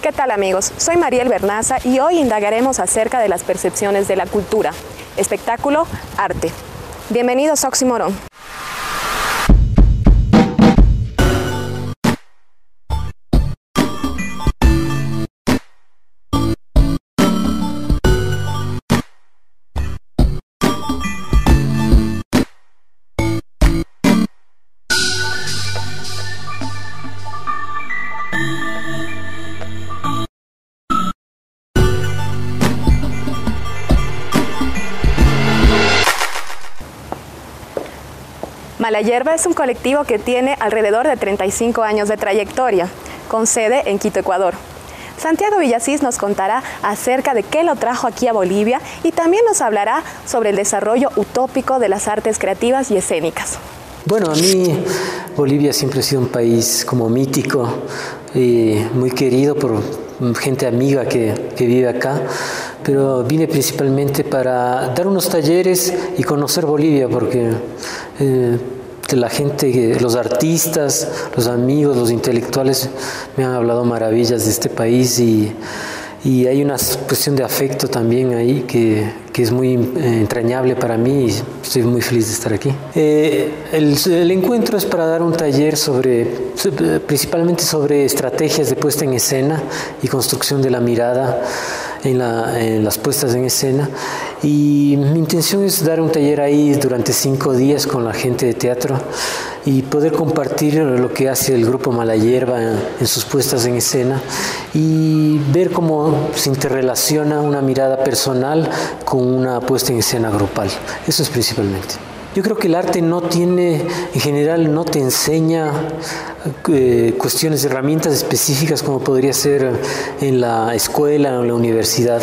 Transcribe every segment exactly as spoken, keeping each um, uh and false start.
¿Qué tal amigos? Soy Mariel Bernaza y hoy indagaremos acerca de las percepciones de la cultura, espectáculo, arte. Bienvenidos a Oxímoron. Mala Hierba es un colectivo que tiene alrededor de treinta y cinco años de trayectoria, con sede en Quito, Ecuador. Santiago Villasís nos contará acerca de qué lo trajo aquí a Bolivia y también nos hablará sobre el desarrollo utópico de las artes creativas y escénicas. Bueno, a mí Bolivia siempre ha sido un país como mítico y muy querido por gente amiga que, que vive acá, pero vine principalmente para dar unos talleres y conocer Bolivia, porque eh, la gente, los artistas, los amigos, los intelectuales me han hablado maravillas de este país y, y hay una cuestión de afecto también ahí que, que es muy eh, entrañable para mí y estoy muy feliz de estar aquí. Eh, el, el encuentro es para dar un taller sobre, principalmente sobre estrategias de puesta en escena y construcción de la mirada en, la, en las puestas en escena, y mi intención es dar un taller ahí durante cinco días con la gente de teatro y poder compartir lo que hace el grupo Mala Hierba en, en sus puestas en escena y ver cómo se interrelaciona una mirada personal con una puesta en escena grupal. Eso es principalmente. Yo creo que el arte no tiene, en general, no te enseña eh, cuestiones, herramientas específicas como podría ser en la escuela o en la universidad.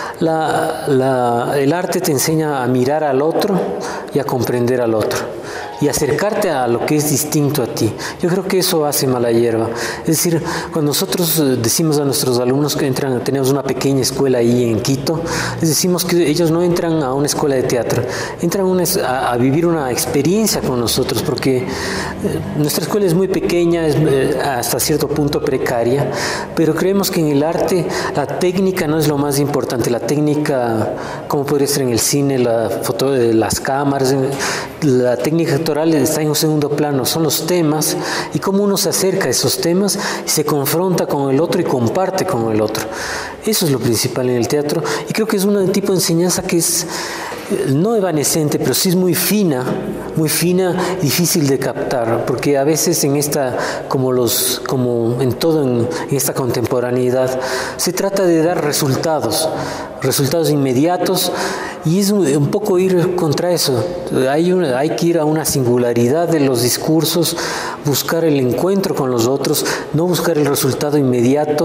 La, la, el arte te enseña a mirar al otro y a comprender al otro y acercarte a lo que es distinto a ti. Yo creo que eso hace Mala Hierba. Es decir, cuando nosotros decimos a nuestros alumnos que entran, tenemos una pequeña escuela ahí en Quito, les decimos que ellos no entran a una escuela de teatro, entran una, a, a vivir una experiencia con nosotros, porque eh, nuestra escuela es muy pequeña, es eh, hasta cierto punto precaria, pero creemos que en el arte la técnica no es lo más importante. La técnica, como podría ser en el cine, la foto de las cámaras, la técnica está en un segundo plano, son los temas y cómo uno se acerca a esos temas y se confronta con el otro y comparte con el otro. Eso es lo principal en el teatro y creo que es un tipo de enseñanza que es no evanescente, pero sí es muy fina, muy fina, difícil de captar, porque a veces en esta, como, los, como en todo en, en esta contemporaneidad, se trata de dar resultados, resultados inmediatos, y es un, un poco ir contra eso. Hay, una, hay que ir a una singularidad de los discursos, buscar el encuentro con los otros, no buscar el resultado inmediato,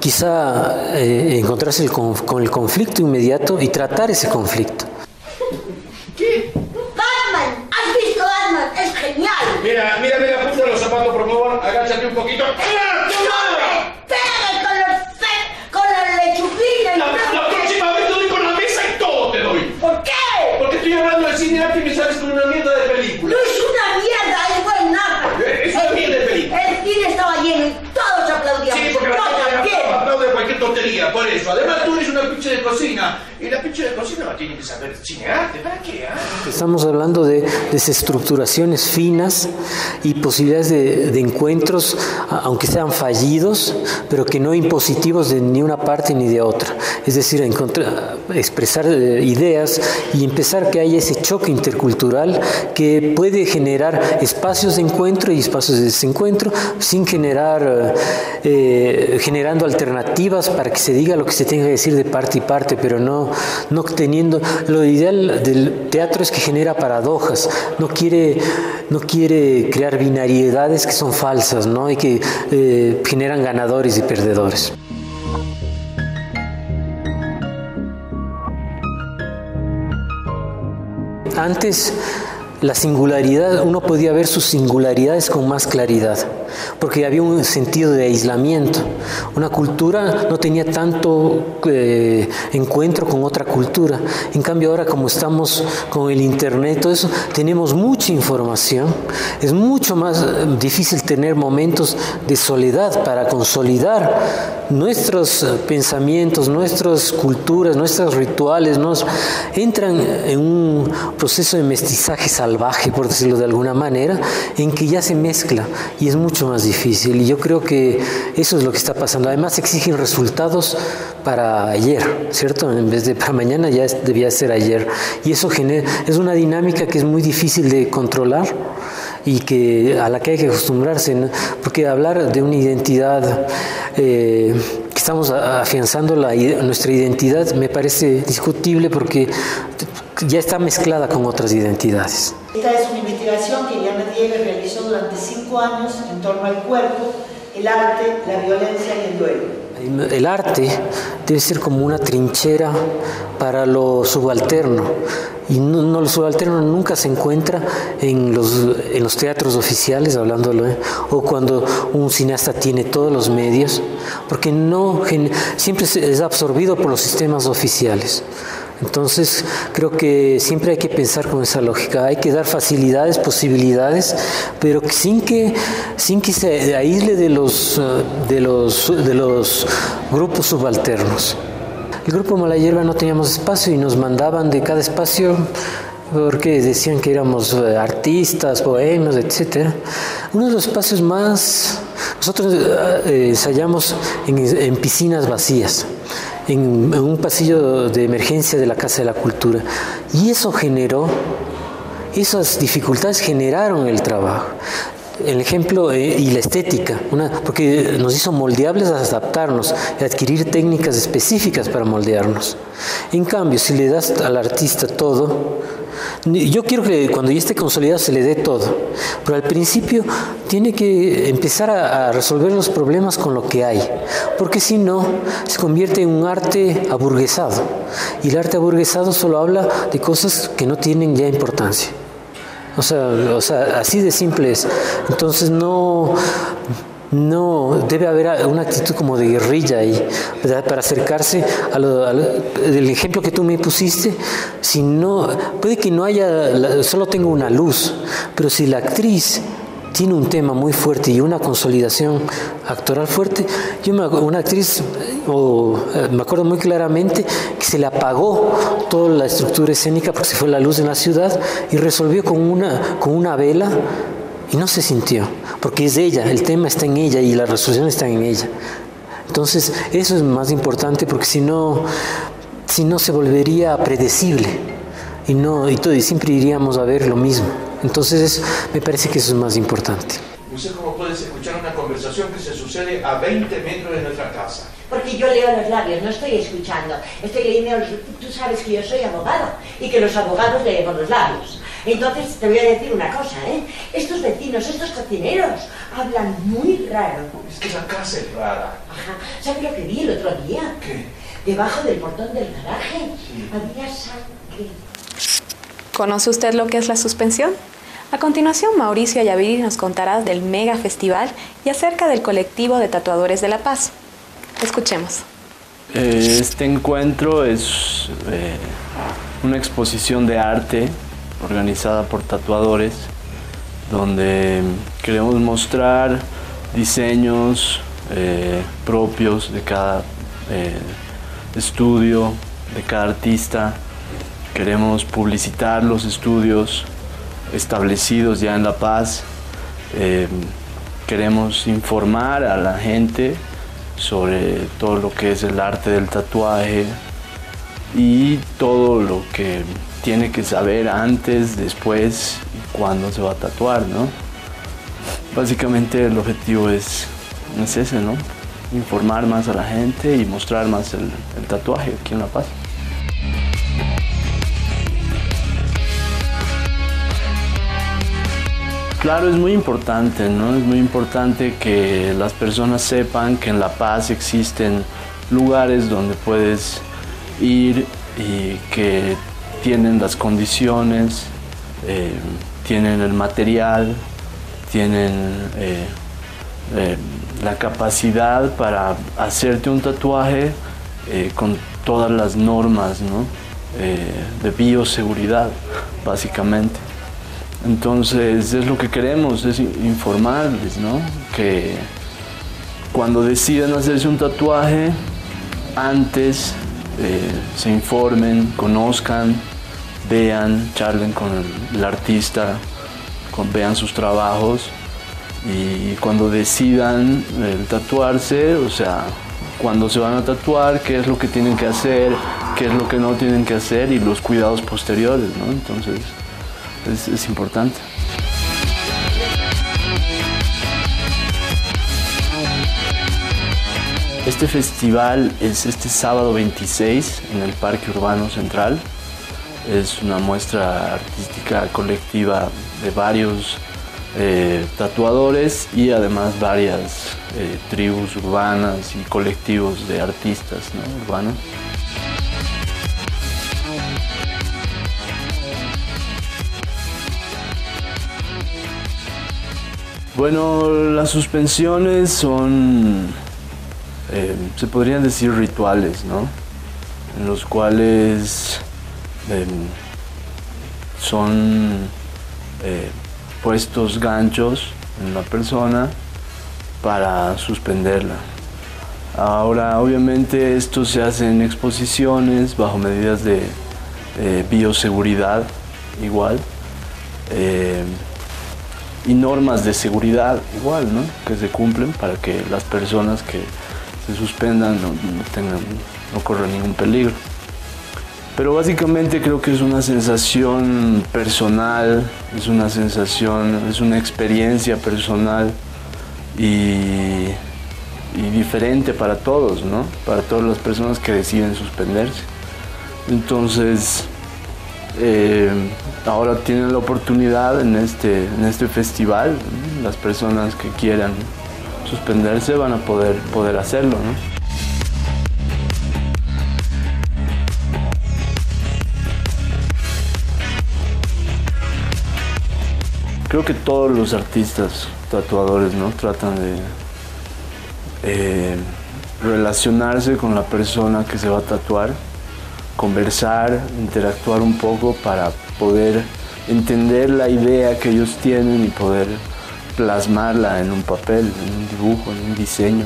quizá eh, encontrarse el, con, con el conflicto inmediato y tratar ese conflicto. ¿Qué? ¡Batman! ¿Has visto Batman? ¡Es genial! Mira, mira, mira, ponte los zapatos, por favor, agáchate un poquito. ¡Ah! ¡No me pegues con los fe... con la lechupina! La, la próxima vez te doy con la mesa y todo te doy. ¿Por qué? Porque estoy hablando del cine arte y me sales con una mierda de película. No es una mierda, es buena. Es una mierda de película. El cine estaba lleno y todos aplaudían. Sí, porque la gente aplaude cualquier tontería, por eso. Además tú eres una pinche de cocina. Y la pinche de cocina no tiene que saber cine arte. ¿Para qué? ¿Eh? Estamos hablando de desestructuraciones finas y posibilidades de, de encuentros, aunque sean fallidos, pero que no impositivos de ni una parte ni de otra. Es decir, encontrar, expresar ideas y empezar que haya ese choque intercultural que puede generar espacios de encuentro y espacios de desencuentro sin generar, eh, generando alternativas para que se diga lo que se tenga que decir de parte y parte, pero no no teniendo, lo ideal del teatro es que genera paradojas, no quiere, no quiere crear binariedades que son falsas, ¿no? Y que eh, generan ganadores y perdedores. Antes, la singularidad, uno podía ver sus singularidades con más claridad. porque había un sentido de aislamiento. Una cultura no tenía tanto eh, encuentro con otra cultura. En cambio ahora, como estamos con el internet, todo eso, tenemos mucha información. Es mucho más difícil tener momentos de soledad para consolidar nuestros pensamientos, nuestras culturas, nuestros rituales. Nos entran en un proceso de mestizaje salvaje, por decirlo de alguna manera, en que ya se mezcla y es mucho más difícil. Y yo creo que eso es lo que está pasando. Además exigen resultados para ayer, ¿cierto? En vez de para mañana, ya es, debía ser ayer. Y eso genera, es una dinámica que es muy difícil de controlar y que, a la que hay que acostumbrarse, ¿no? Porque hablar de una identidad, eh, que estamos afianzando la, nuestra identidad, me parece discutible porque ya está mezclada con otras identidades. Esta es una investigación que Liliana Diegues realizó durante cinco años en torno al cuerpo, el arte, la violencia y el duelo. El arte debe ser como una trinchera para lo subalterno, y no, no, lo subalterno nunca se encuentra en los, en los teatros oficiales, hablándolo, ¿eh? O cuando un cineasta tiene todos los medios, porque no, siempre es absorbido por los sistemas oficiales. Entonces creo que siempre hay que pensar con esa lógica, hay que dar facilidades, posibilidades, pero sin que, sin que se aísle de los, de los, de los grupos subalternos. El grupo Mala Hierba no teníamos espacio y nos mandaban de cada espacio porque decían que éramos artistas, bohemios, etcétera. Uno de los espacios más... Nosotros eh, ensayamos en, en piscinas vacías, en, en un pasillo de emergencia de la Casa de la Cultura. Y eso generó, esas dificultades generaron el trabajo. El ejemplo eh, y la estética, una, porque nos hizo moldeables a adaptarnos, a adquirir técnicas específicas para moldearnos. En cambio, si le das al artista todo, yo quiero que cuando ya esté consolidado se le dé todo, pero al principio tiene que empezar a, a resolver los problemas con lo que hay, porque si no, se convierte en un arte aburguesado, y el arte aburguesado solo habla de cosas que no tienen ya importancia. O sea, o sea, así de simple es. Entonces no, no debe haber una actitud como de guerrilla ahí, ¿verdad? Para acercarse a lo, a lo, del ejemplo que tú me pusiste. Si no, puede que no haya, solo tenga una luz, pero si la actriz tiene un tema muy fuerte y una consolidación actoral fuerte, yo me, una actriz, o, eh, me acuerdo muy claramente que se le apagó toda la estructura escénica porque se fue la luz en la ciudad y resolvió con una, con una vela y no se sintió, porque es ella, el tema está en ella y la resolución está en ella. Entonces eso es más importante, porque si no, si no se volvería predecible y, no, y, todo, y siempre iríamos a ver lo mismo. Entonces me parece que eso es más importante. No sé cómo puedes escuchar una conversación que se sucede a veinte metros de nuestra casa. Porque yo leo los labios, no estoy escuchando. Estoy leyendo los... Tú sabes que yo soy abogado y que los abogados leemos los labios. Entonces te voy a decir una cosa, ¿eh? Estos vecinos, estos cocineros, hablan muy raro. Es que la casa es rara. Ajá. ¿Sabes lo que vi el otro día? ¿Qué? Debajo del portón del garaje, sí, había sangre. ¿Conoce usted lo que es la suspensión? A continuación, Mauricio Ayaviri nos contará del Mega Festival y acerca del colectivo de tatuadores de La Paz. Escuchemos. Este encuentro es eh, una exposición de arte organizada por tatuadores, donde queremos mostrar diseños eh, propios de cada eh, estudio, de cada artista. Queremos publicitar los estudios establecidos ya en La Paz. Eh, queremos informar a la gente sobre todo lo que es el arte del tatuaje y todo lo que tiene que saber antes, después y cuándo se va a tatuar, ¿no? Básicamente el objetivo es, es ese, ¿no? Informar más a la gente y mostrar más el, el tatuaje aquí en La Paz. Claro, es muy importante, ¿no? Es muy importante que las personas sepan que en La Paz existen lugares donde puedes ir y que tienen las condiciones, eh, tienen el material, tienen eh, eh, la capacidad para hacerte un tatuaje eh, con todas las normas, ¿no? eh, de bioseguridad, básicamente. Entonces es lo que queremos, es informarles, ¿no? Que cuando deciden hacerse un tatuaje, antes eh, se informen, conozcan, vean, charlen con el, el artista, con, vean sus trabajos, y cuando decidan el tatuarse, o sea, cuando se van a tatuar, qué es lo que tienen que hacer, qué es lo que no tienen que hacer y los cuidados posteriores, ¿no? Entonces es, es importante. Este festival es este sábado veintiséis en el Parque Urbano Central. Es una muestra artística colectiva de varios eh, tatuadores y además varias eh, tribus urbanas y colectivos de artistas, ¿no? urbanos. Bueno, las suspensiones son, eh, se podrían decir rituales, ¿no? En los cuales eh, son eh, puestos ganchos en la persona para suspenderla. Ahora, obviamente, esto se hace en exposiciones bajo medidas de eh, bioseguridad, igual. Eh, y normas de seguridad igual, ¿no? Que se cumplen para que las personas que se suspendan no, no tengan, no corran ningún peligro. Pero básicamente creo que es una sensación personal, es una sensación, es una experiencia personal y, y diferente para todos, ¿no? Para todas las personas que deciden suspenderse. Entonces, Eh, ahora tienen la oportunidad en este, en este festival, ¿no? Las personas que quieran suspenderse van a poder, poder hacerlo, ¿no? Creo que todos los artistas tatuadores, ¿no? tratan de eh, relacionarse con la persona que se va a tatuar, conversar, interactuar un poco para poder entender la idea que ellos tienen y poder plasmarla en un papel, en un dibujo, en un diseño.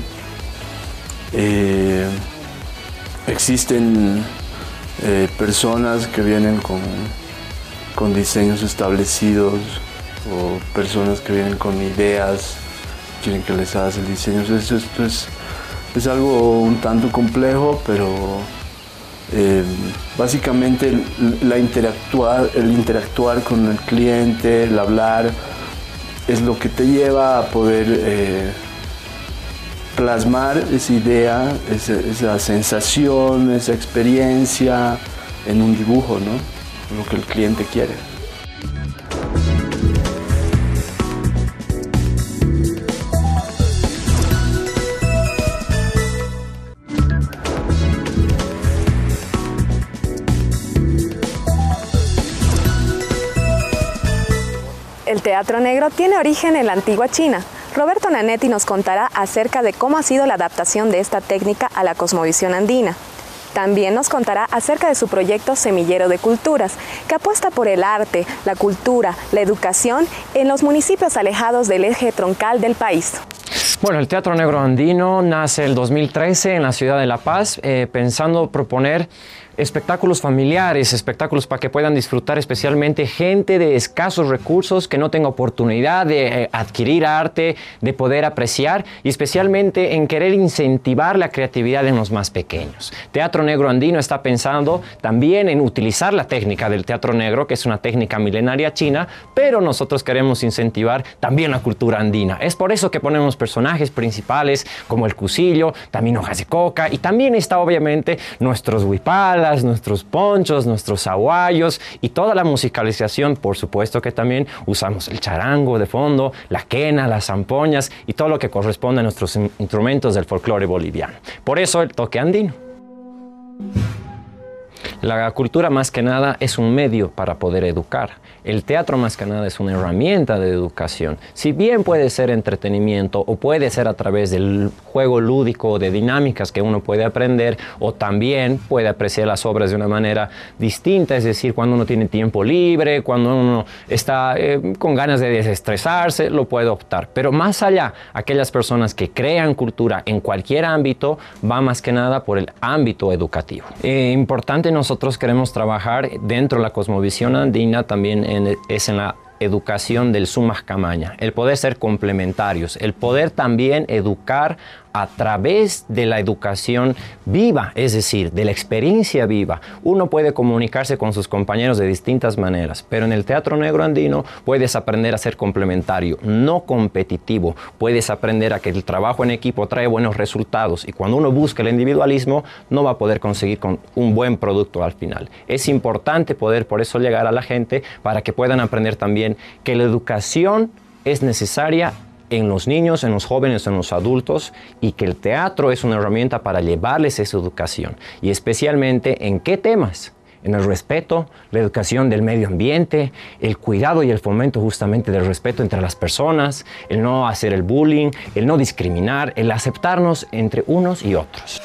Eh, existen eh, personas que vienen con, con diseños establecidos o personas que vienen con ideas, quieren que les hagas el diseño. Esto, esto es, es algo un tanto complejo, pero Eh, básicamente el, la interactuar, el interactuar con el cliente, el hablar, es lo que te lleva a poder eh, plasmar esa idea, esa, esa sensación, esa experiencia en un dibujo, ¿no? Lo que el cliente quiere. El teatro negro tiene origen en la antigua China. Roberto Nanetti nos contará acerca de cómo ha sido la adaptación de esta técnica a la cosmovisión andina. También nos contará acerca de su proyecto Semillero de Culturas, que apuesta por el arte, la cultura, la educación en los municipios alejados del eje troncal del país. Bueno, el Teatro Negro Andino nace el dos mil trece en la ciudad de La Paz, eh, pensando proponer espectáculos familiares, espectáculos para que puedan disfrutar especialmente gente de escasos recursos que no tenga oportunidad de eh, adquirir arte, de poder apreciar y especialmente en querer incentivar la creatividad en los más pequeños. Teatro Negro Andino está pensando también en utilizar la técnica del teatro negro, que es una técnica milenaria china, pero nosotros queremos incentivar también la cultura andina. Es por eso que ponemos personajes principales como el cusillo, también hojas de coca y también está obviamente nuestros huipalas, nuestros ponchos, nuestros aguayos y toda la musicalización. Por supuesto que también usamos el charango de fondo, la quena, las zampoñas y todo lo que corresponde a nuestros instrumentos del folclore boliviano. Por eso el toque andino. La cultura más que nada es un medio para poder educar. El teatro más que nada es una herramienta de educación. Si bien puede ser entretenimiento o puede ser a través del juego lúdico, de dinámicas que uno puede aprender, o también puede apreciar las obras de una manera distinta, es decir, cuando uno tiene tiempo libre, cuando uno está eh, con ganas de desestresarse, lo puede optar. Pero más allá, aquellas personas que crean cultura en cualquier ámbito, va más que nada por el ámbito educativo. Eh, importante, nosotros queremos trabajar dentro de la cosmovisión andina, también en, es en la educación del Sumas Camaña, el poder ser complementarios, el poder también educar a través de la educación viva, es decir, de la experiencia viva. Uno puede comunicarse con sus compañeros de distintas maneras, pero en el teatro negro andino puedes aprender a ser complementario, no competitivo. Puedes aprender a que el trabajo en equipo trae buenos resultados, y cuando uno busca el individualismo no va a poder conseguir con un buen producto al final. Es importante poder por eso llegar a la gente para que puedan aprender también que la educación es necesaria en los niños, en los jóvenes, en los adultos, y que el teatro es una herramienta para llevarles esa educación. Y especialmente, ¿en qué temas? En el respeto, la educación del medio ambiente, el cuidado y el fomento justamente del respeto entre las personas, el no hacer el bullying, el no discriminar, el aceptarnos entre unos y otros.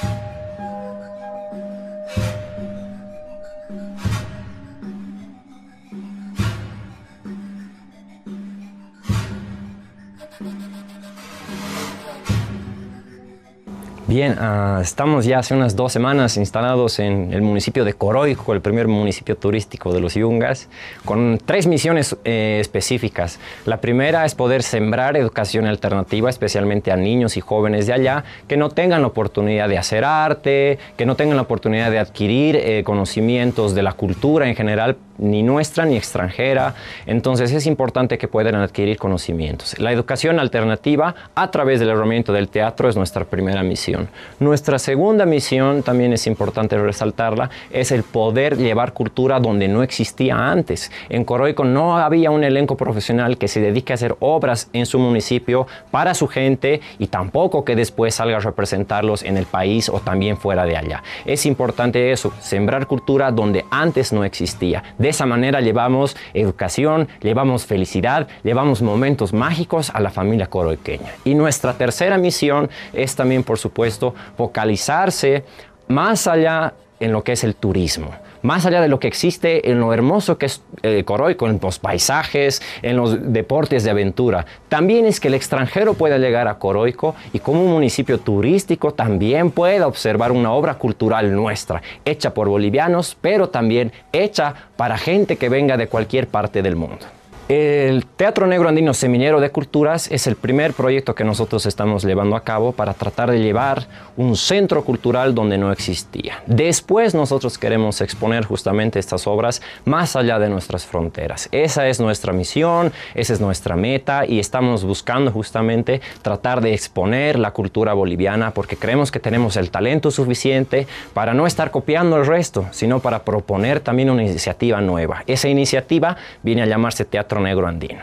Bien, uh, estamos ya hace unas dos semanas instalados en el municipio de Coroico, el primer municipio turístico de los Yungas, con tres misiones eh, específicas. La primera es poder sembrar educación alternativa, especialmente a niños y jóvenes de allá, que no tengan la oportunidad de hacer arte, que no tengan la oportunidad de adquirir eh, conocimientos de la cultura en general, ni nuestra ni extranjera. Entonces es importante que puedan adquirir conocimientos. La educación alternativa a través del herramienta del teatro es nuestra primera misión. Nuestra segunda misión, también es importante resaltarla, es el poder llevar cultura donde no existía antes. En Coroico no había un elenco profesional que se dedique a hacer obras en su municipio para su gente, y tampoco que después salga a representarlos en el país o también fuera de allá. Es importante eso, sembrar cultura donde antes no existía. De esa manera llevamos educación, llevamos felicidad, llevamos momentos mágicos a la familia coroiqueña. Y nuestra tercera misión es también, por supuesto, focalizarse más allá en lo que es el turismo, más allá de lo que existe en lo hermoso que es eh, Coroico, en los paisajes, en los deportes de aventura. También es que el extranjero pueda llegar a Coroico y como un municipio turístico también pueda observar una obra cultural nuestra, hecha por bolivianos, pero también hecha para gente que venga de cualquier parte del mundo. El Teatro Negro Andino Semillero de Culturas es el primer proyecto que nosotros estamos llevando a cabo para tratar de llevar un centro cultural donde no existía. Después nosotros queremos exponer justamente estas obras más allá de nuestras fronteras. Esa es nuestra misión, esa es nuestra meta, y estamos buscando justamente tratar de exponer la cultura boliviana, porque creemos que tenemos el talento suficiente para no estar copiando el resto, sino para proponer también una iniciativa nueva. Esa iniciativa viene a llamarse Teatro Negro Andino.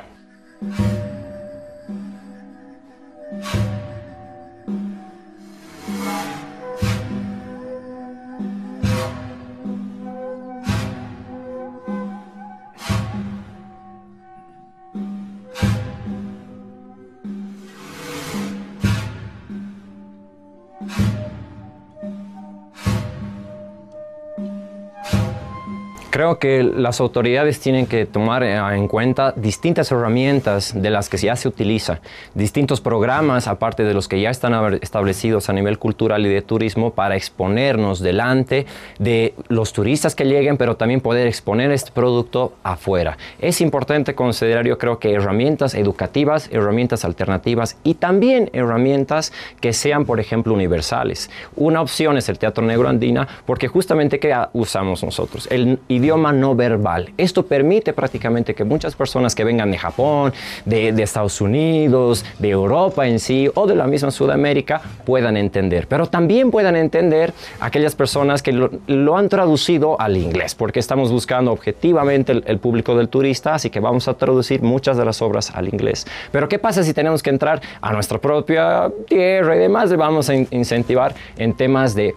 Creo que las autoridades tienen que tomar en cuenta distintas herramientas de las que ya se utiliza, distintos programas aparte de los que ya están establecidos a nivel cultural y de turismo, para exponernos delante de los turistas que lleguen, pero también poder exponer este producto afuera. Es importante considerar, yo creo, que herramientas educativas, herramientas alternativas y también herramientas que sean, por ejemplo, universales. Una opción es el Teatro Negro Andina, porque justamente ¿qué usamos nosotros? El idioma no verbal. Esto permite prácticamente que muchas personas que vengan de Japón, de, de Estados Unidos, de Europa en sí, o de la misma Sudamérica, puedan entender. Pero también puedan entender aquellas personas que lo, lo han traducido al inglés, porque estamos buscando objetivamente el, el público del turista, así que vamos a traducir muchas de las obras al inglés. Pero ¿qué pasa si tenemos que entrar a nuestra propia tierra y demás? Le vamos a in- incentivar en temas de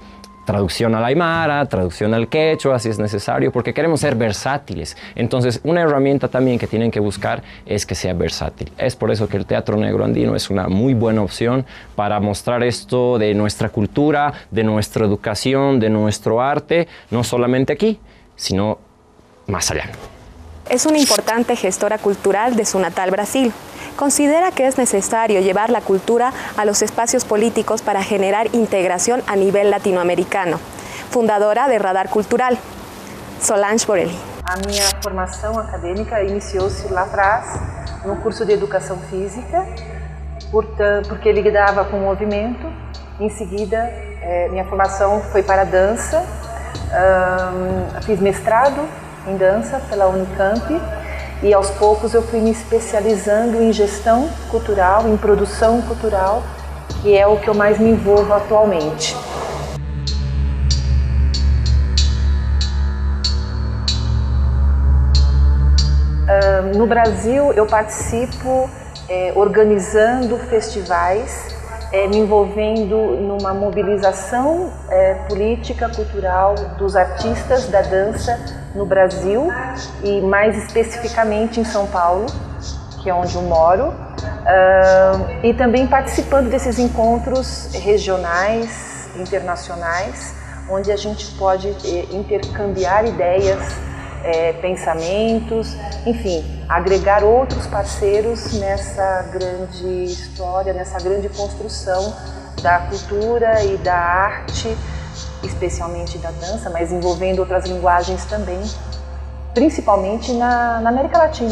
traducción al aymara, traducción al quechua, si es necesario, porque queremos ser versátiles. Entonces, una herramienta también que tienen que buscar es que sea versátil. Es por eso que el Teatro Negro Andino es una muy buena opción para mostrar esto de nuestra cultura, de nuestra educación, de nuestro arte, no solamente aquí, sino más allá. Es una importante gestora cultural de su natal Brasil. Considera que es necesario llevar la cultura a los espacios políticos para generar integración a nivel latinoamericano. Fundadora de Radar Cultural, Solange Borelli. A minha formação acadêmica iniciou-se lá atrás, no curso de Educação Física, porque lidava com o movimento. Em seguida, minha formação foi para a dança. Fiz mestrado em dança pela Unicamp. E aos poucos eu fui me especializando em gestão cultural, em produção cultural, que é o que eu mais me envolvo atualmente. Uh, no Brasil eu participo eh, organizando festivais, eh, me envolvendo numa mobilização eh, política, cultural dos artistas da dança no Brasil e mais especificamente em São Paulo, que é onde eu moro, uh, e também participando desses encontros regionais, internacionais, onde a gente pode eh, intercambiar ideias, eh, pensamentos, enfim, agregar outros parceiros nessa grande história, nessa grande construção da cultura e da arte, especialmente da dança, mas envolvendo outras linguagens também, principalmente na, na América Latina.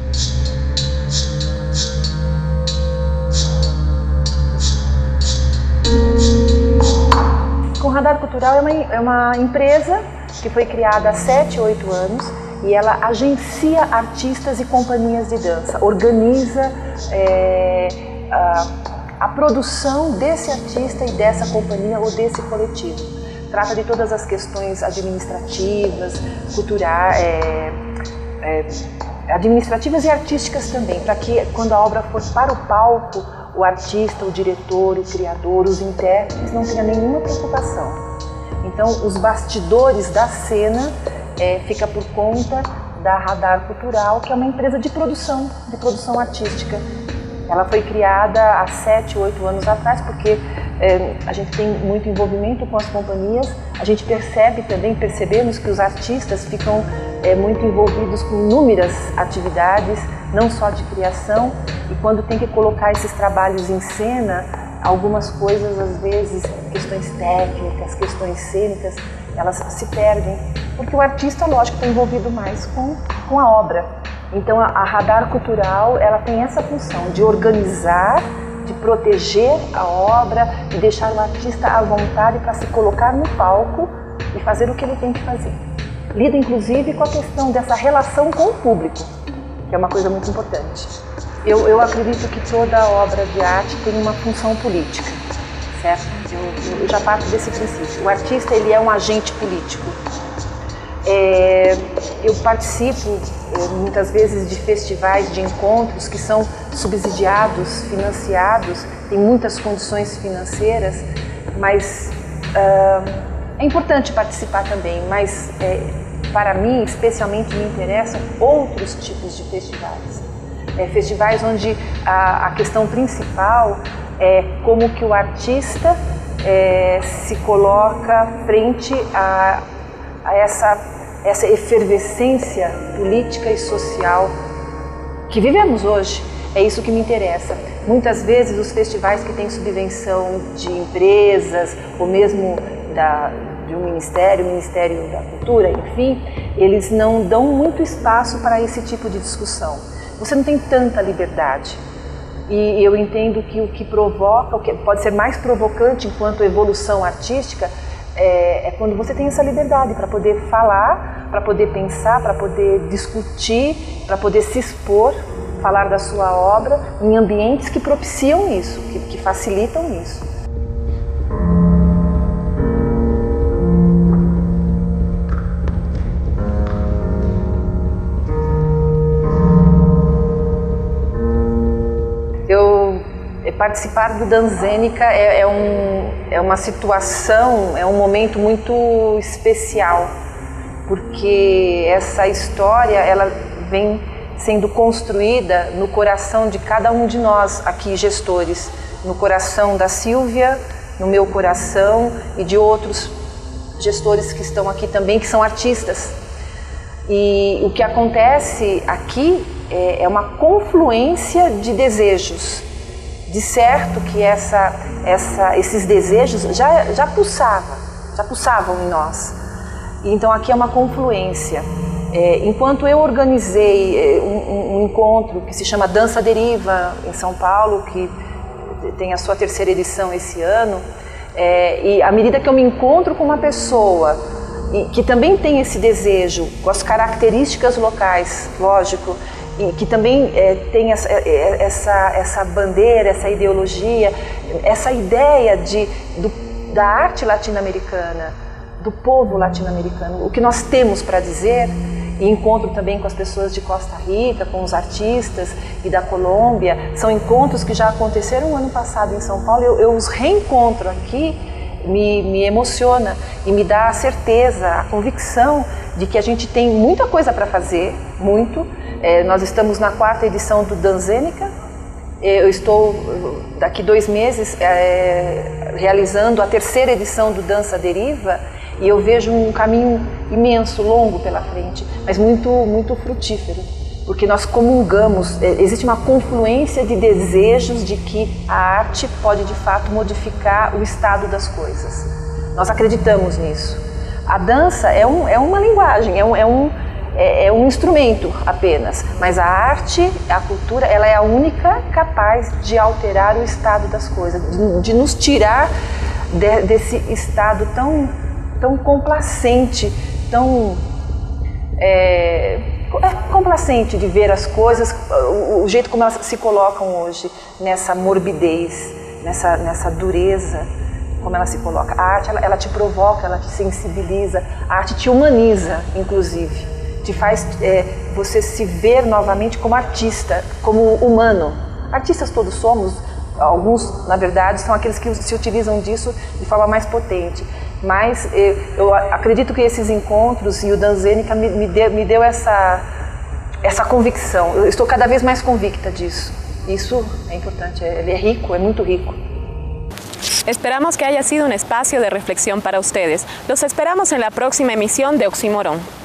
Com Radar Cultural é uma, é uma empresa que foi criada há sete, oito anos e ela agencia artistas e companhias de dança, organiza é, a, a produção desse artista e dessa companhia ou desse coletivo. Trata de todas as questões administrativas, culturais, é, é, administrativas e artísticas também, para que quando a obra for para o palco, o artista, o diretor, o criador, os intérpretes não tenham nenhuma preocupação. Então, os bastidores da cena é, fica por conta da Radar Cultural, que é uma empresa de produção, de produção artística. Ela foi criada há sete, oito anos atrás, porque é, a gente tem muito envolvimento com as companhias, a gente percebe também, percebemos que os artistas ficam é, muito envolvidos com inúmeras atividades, não só de criação, e quando tem que colocar esses trabalhos em cena, algumas coisas, às vezes, questões técnicas, questões cênicas, elas se perdem, porque o artista, lógico, está envolvido mais com, com a obra. Então, a, a Radar Cultural, ela tem essa função de organizar, de proteger a obra, de deixar o artista à vontade para se colocar no palco e fazer o que ele tem que fazer. Lida, inclusive, com a questão dessa relação com o público, que é uma coisa muito importante. Eu, eu acredito que toda obra de arte tem uma função política, certo? Eu, eu já parto desse princípio. O artista, ele é um agente político. É, eu participo é, muitas vezes de festivais, de encontros que são subsidiados, financiados, tem muitas condições financeiras, mas uh, é importante participar também, mas é, para mim, especialmente, me interessam outros tipos de festivais. É, festivais onde a, a questão principal é como que o artista é, se coloca frente a, a essa, essa efervescência política e social que vivemos hoje. É isso que me interessa. Muitas vezes os festivais que têm subvenção de empresas ou mesmo da, de um ministério, Ministério da Cultura, enfim, eles não dão muito espaço para esse tipo de discussão. Você não tem tanta liberdade. E eu entendo que o que provoca, o que pode ser mais provocante enquanto evolução artística, é, é quando você tem essa liberdade para poder falar, para poder pensar, para poder discutir, para poder se expor, falar da sua obra em ambientes que propiciam isso, que, que facilitam isso. participar do Danzênica é, é, um, é uma situação, é um momento muito especial, porque essa história ela vem sendo construída no coração de cada um de nós aqui, gestores, no coração da Silvia, no meu coração e de outros gestores que estão aqui também, que são artistas. E o que acontece aqui é, é uma confluência de desejos. De certo que essa, essa, esses desejos já, já pulsavam, já pulsavam em nós. E então aqui é uma confluência. É, enquanto eu organizei um, um encontro que se chama Dança à Deriva em São Paulo, que tem a sua terceira edição esse ano, é, e à medida que eu me encontro com uma pessoa e, que também tem esse desejo, com as características locais, lógico, e que também é, tem essa, essa, essa bandeira, essa ideologia, essa ideia de, do, da arte latino-americana, do povo latino-americano, o que nós temos para dizer, e encontro também com as pessoas de Costa Rica, com os artistas e da Colômbia, são encontros que já aconteceram no ano passado em São Paulo, eu, eu os reencontro aqui, me, me emociona e me dá a certeza, a convicção de que a gente tem muita coisa para fazer, muito. É, nós estamos na quarta edição do Danzênica, eu estou daqui dois meses é, realizando a terceira edição do Dança à Deriva e eu vejo um caminho imenso, longo pela frente, mas muito, muito frutífero, porque nós comungamos, existe uma confluência de desejos de que a arte pode de fato modificar o estado das coisas. Nós acreditamos nisso. A dança é, um, é uma linguagem, é um, é um É, é um instrumento apenas, mas a arte, a cultura, ela é a única capaz de alterar o estado das coisas, de, de nos tirar de, desse estado tão, tão complacente, tão é, é, complacente de ver as coisas, o, o jeito como elas se colocam hoje, nessa morbidez, nessa, nessa dureza, como ela se coloca. A arte, ela, ela te provoca, ela te sensibiliza, a arte te humaniza, inclusive. Te faz é, você se ver novamente como artista, como humano. Artistas todos somos, alguns, na verdade, são aqueles que se utilizam disso de forma mais potente. Mas é, eu acredito que esses encontros e o Danzênica me, me, deu, me deu essa, essa convicção. Eu estou cada vez mais convicta disso. Isso é importante, ele é rico, é muito rico. Esperamos que haya sido un espacio de reflexión para ustedes. Los esperamos en la próxima emisión de Oxímoron.